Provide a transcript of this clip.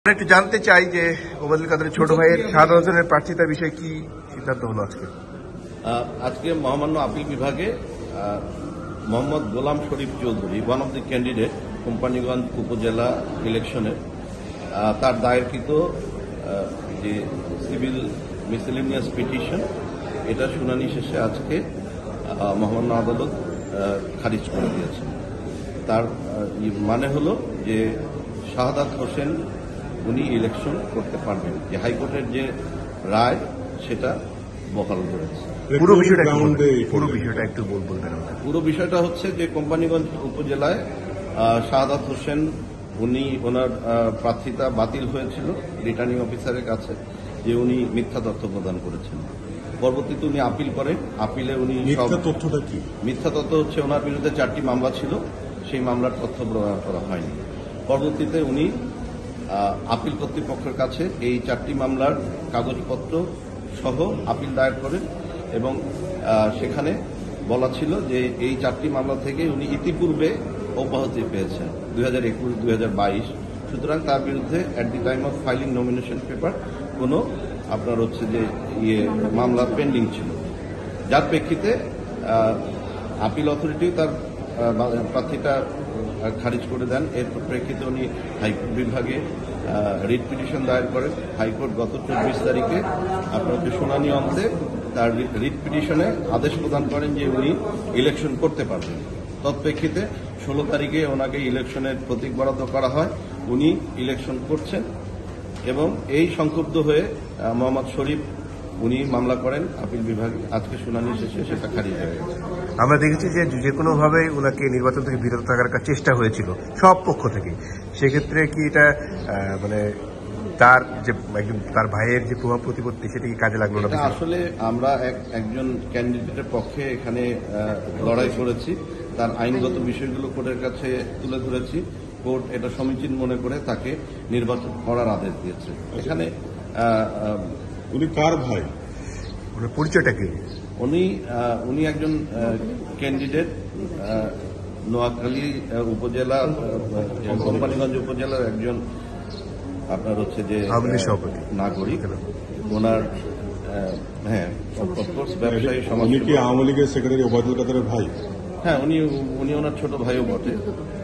একটু জানতে চাই যে ওবায়দুল কাদেরের ছোট ভাইয়ের শাহাদাত হোসেনের প্রার্থিতার বিষয়ে কি সিদ্ধান্ত হলো আজকে? আজকে মহামান্য আপিল বিভাগে Mohammad Golam Sharif Chowdhury one of the candidate Companiganj upazila ইলেকশনের তার দায়েরকৃত যে সিভিল মিসেলেনিয়াস পিটিশন এটা শুনানি শেষে আজকে মহামান্য আদালত খারিজ করে দিয়েছে। তার মানে হলো যে শাহাদাত হোসেন উনি ইলেকশন করতে পারবেন, যে হাইকোর্টের যে রায় সেটা বহাল রয়েছে। পুরো বিষয়টা একটু বলবেন। পুরো বিষয়টা হচ্ছে যে কোম্পানিগঞ্জ উপজেলায় শাহাদাত হোসেন উনি ওনার প্রার্থিতা বাতিল হয়েছিল রিটার্নিং অফিসারের কাছে, যে উনি মিথ্যা তথ্য প্রদান করেছেন। পরবর্তীতে উনি আপিল করেন। আপিলে উনি তথ্যটা কি? মিথ্যা তথ্য হচ্ছে ওনার বিরুদ্ধে 4টি মামলা ছিল, সেই মামলার তথ্য প্রদান করা হয়নি। পরবর্তীতে উনি আপিল কর্তৃপক্ষের কাছে এই 4টি মামলার কাগজপত্র সহ আপিল দায়ের করেন এবং সেখানে বলা ছিল যে এই 4টি মামলা থেকে উনি ইতিপূর্বে অব্যাহতি পেয়েছেন 2021-2022। সুতরাং তার বিরুদ্ধে at the time of filing nomination paper কোনো আপনার হচ্ছে যে মামলা পেন্ডিং ছিল, যার প্রেক্ষিতে আপিল অথরিটি তার প্রার্থীটা খারিজ করে দেন। এর প্রেক্ষিতে উনি হাইকোর্ট বিভাগে রিট পিটিশন দায়ের করেন। হাইকোর্ট গত 24 তারিখে আপনার শুনানি অন্তে তার রিট পিটিশনে আদেশ প্রদান করেন যে উনি ইলেকশন করতে পারবেন। তৎপ্রেক্ষিতে 16 তারিখে ওনাকে ইলেকশনের প্রতীক বরাদ্দ করা হয়, উনি ইলেকশন করছেন এবং এই সংক্ষুব্ধ হয়ে মোহাম্মদ শরীফ উনি মামলা করেন আপিল বিভাগে। আজকে শুনানি শেষে সেটা খারিজ হয়ে গেছে। আমরা দেখেছি যে কোনোভাবে ওনাকে নির্বাচন থেকে বিরত থাকার চেষ্টা হয়েছিল সব পক্ষ থেকে। সেক্ষেত্রে কি এটা মানে তার যে তার ভাইয়ের যে প্রভাব প্রতিপত্তি সেটা কি কাজে লাগলো না? আসলে আমরা একজন ক্যান্ডিডেটের পক্ষে এখানে লড়াই করেছি, তার আইনগত বিষয়গুলো কোর্টের কাছে তুলে ধরেছি। কোর্ট এটা সমীচীন মনে করে তাকে নির্বাচন করার আদেশ দিয়েছে। এখানে উনি কার ভাই? ওনার পরিচয়টা কি? উনি একজন ক্যান্ডিডেট নোয়াখালী উপজেলা কোম্পানিগঞ্জ উপজেলার একজন আপনার হচ্ছে যে নাগরিক। ওনার ব্যবসায়ী সমাজ। উনি কি আওয়ামী লীগের সেক্রেটারি ওবায়দুল কাদেরের ভাই? হ্যাঁ, উনি ওনার ছোট ভাইও বটে।